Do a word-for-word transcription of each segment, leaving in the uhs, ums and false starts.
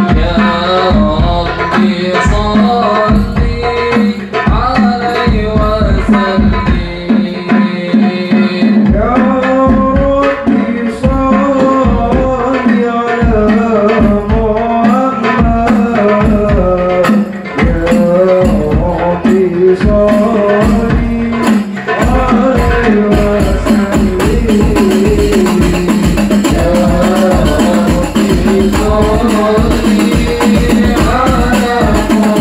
Oh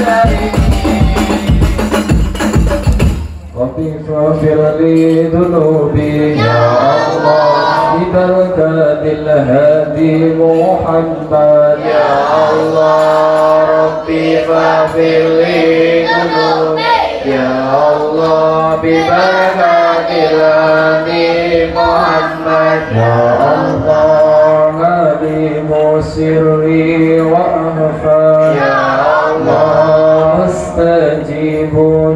واغفر لي ذنوبي يا الله ببركة الهادي محمد يا الله ربي فاغفر لي ذنوبي يا الله ببركة الهادي محمد يا الله عليم سري وأخفى يا الله استجيب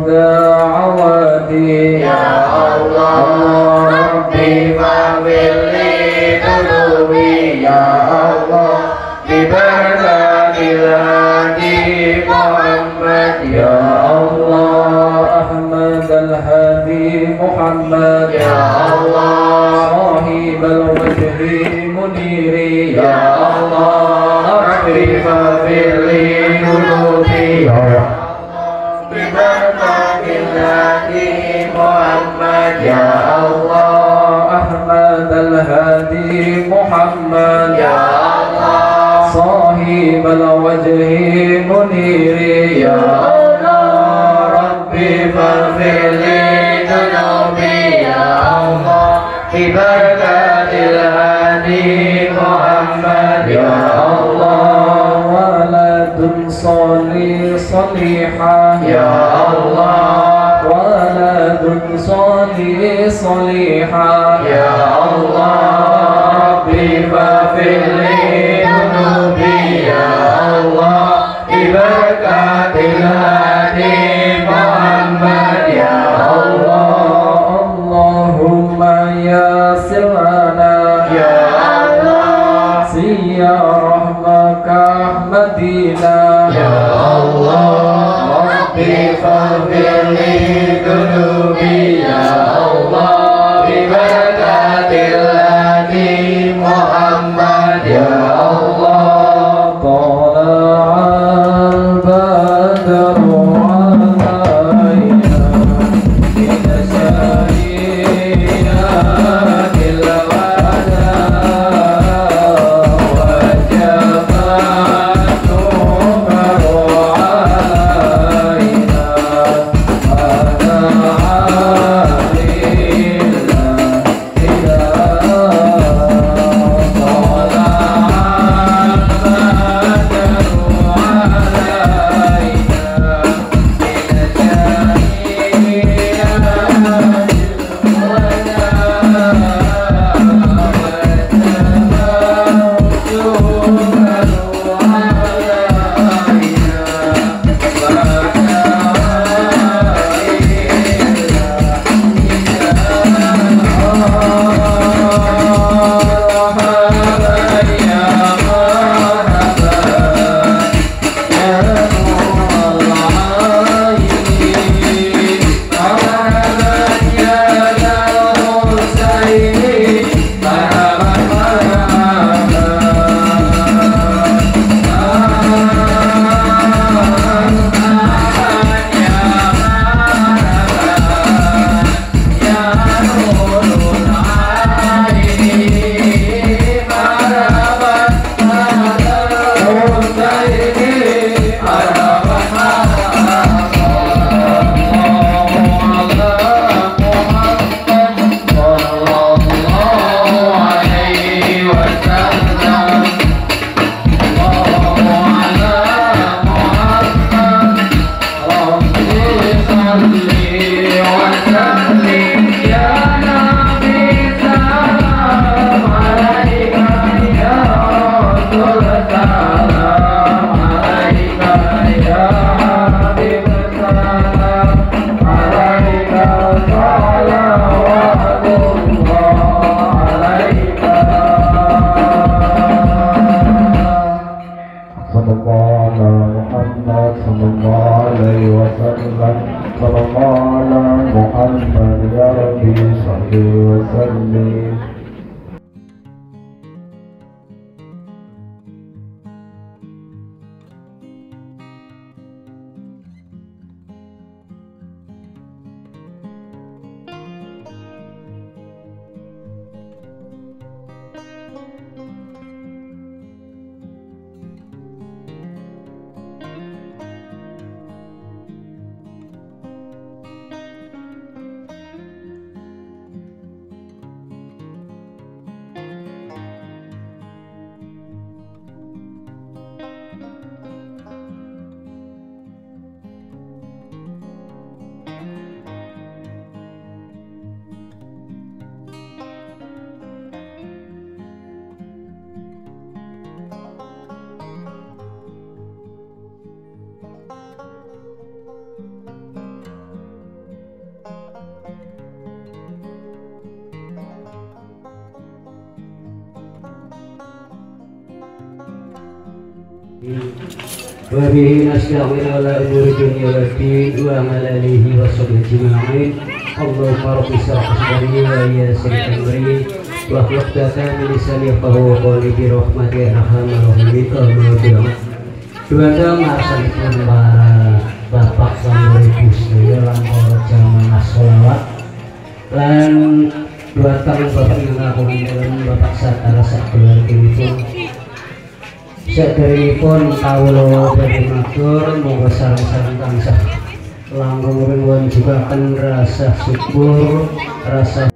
دعواتي يا الله ربي فاغفر لي ذنوبي يا الله ببركة الهادي محمد يا الله أحمد الهادي محمد يا الله صاحب الوجه منيري يا الله ربي فاغفر لي ذنوبي يا الله ببركة الهادي محمد يا الله أحمد الهادي محمد يا الله صاحب الوجه منيري يا الله ربي فاغفر لي ذنوبي يا الله ببركة الهادي محمد يا الله ولد صالح صليحا يا الله ولد صالح صليحا يا الله ربي فاغفر لي ذنوبي يا الله ببركة الهادي محمد يا الله اللهم يسر لنا يا الله سيارتك أحمدنا يا الله ربي فاغفر لي ذنوبي يا الله ببركة الهادي محمد يا الله طلع البدر علينا بتشريعات الوداع وجب الشكر علينا هذا wa bihi nasta'inu ala umuri dunya wad din wa ala alihi wa sahbihi ajma'in. Allahumma rabbi shrah sadri wa yassir amri wa hlul 'uqdatam min lisani yafqahu qawli bi rahmatika ya arhamar rahimin. Dua maksudipun para bapak lan ibu sedaya lan para jamaah sholawat lan dua tahun bapak yang ngapunten bapak satara sakeluargipun saderengipun kawula badhe matur monggo sareng-sareng tansah langgeng juga akan rasa syukur rasa